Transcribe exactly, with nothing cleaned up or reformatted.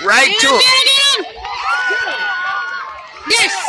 right Get to him, it. get him, get him. Yes.